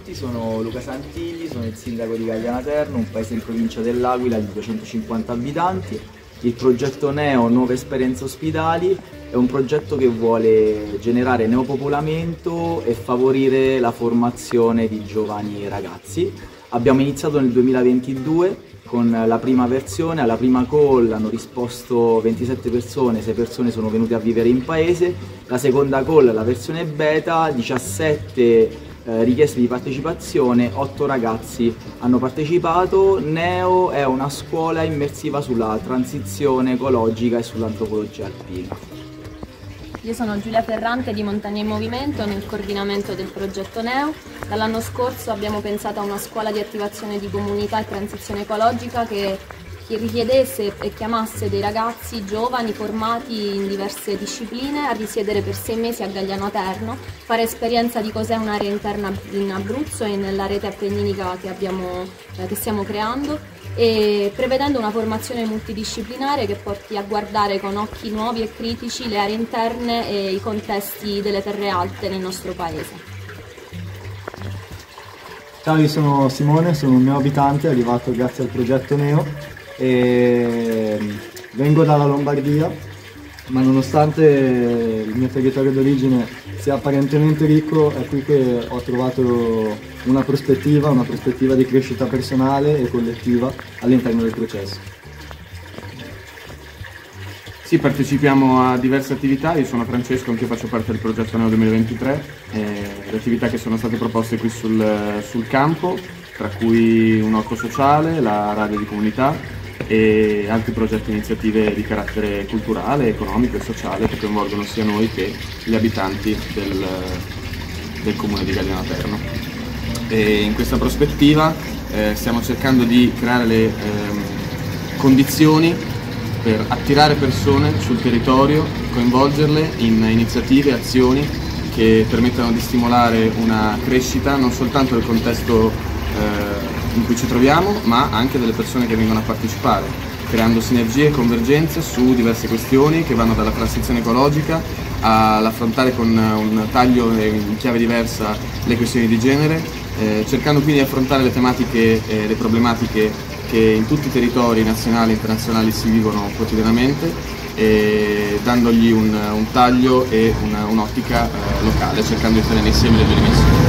tutti, sono Luca Santilli, sono il sindaco di Gaglianaterno, un paese in provincia dell'Aquila di 250 abitanti. Il progetto NEO, Nuove Esperienze Ospitali, è un progetto che vuole generare neopopolamento e favorire la formazione di giovani ragazzi. Abbiamo iniziato nel 2022 con la prima versione, alla prima call hanno risposto 27 persone, 6 persone sono venute a vivere in paese. La seconda call, la versione beta, 17 richieste di partecipazione, 8 ragazzi hanno partecipato. NEO è una scuola immersiva sulla transizione ecologica e sull'antropologia alpina. Io sono Giulia Ferrante di Montagna in Movimento nel coordinamento del progetto NEO. Dall'anno scorso abbiamo pensato a una scuola di attivazione di comunità e transizione ecologica che richiedesse e chiamasse dei ragazzi giovani formati in diverse discipline a risiedere per 6 mesi a Gaglianaterno, fare esperienza di cos'è un'area interna in Abruzzo e nella rete appenninica che stiamo creando, e prevedendo una formazione multidisciplinare che porti a guardare con occhi nuovi e critici le aree interne e i contesti delle terre alte nel nostro paese. Ciao, io sono Simone, sono un neoabitante arrivato grazie al progetto NEO e vengo dalla Lombardia, ma nonostante il mio territorio d'origine sia apparentemente ricco, è qui che ho trovato una prospettiva di crescita personale e collettiva all'interno del processo. Sì, partecipiamo a diverse attività. Io sono Francesco, anche io faccio parte del progetto NEO 2023, le attività che sono state proposte qui sul campo, tra cui un orto sociale, la radio di comunità e altri progetti e iniziative di carattere culturale, economico e sociale che coinvolgono sia noi che gli abitanti del comune di Gaglianaterno. E in questa prospettiva stiamo cercando di creare le condizioni per attirare persone sul territorio, coinvolgerle in iniziative e azioni che permettano di stimolare una crescita non soltanto del contesto in cui ci troviamo, ma anche delle persone che vengono a partecipare, creando sinergie e convergenze su diverse questioni che vanno dalla transizione ecologica all'affrontare con un taglio in chiave diversa le questioni di genere, cercando quindi di affrontare le tematiche e le problematiche che in tutti i territori nazionali e internazionali si vivono quotidianamente, e dandogli un taglio e un'ottica locale, cercando di tenere insieme le due dimensioni.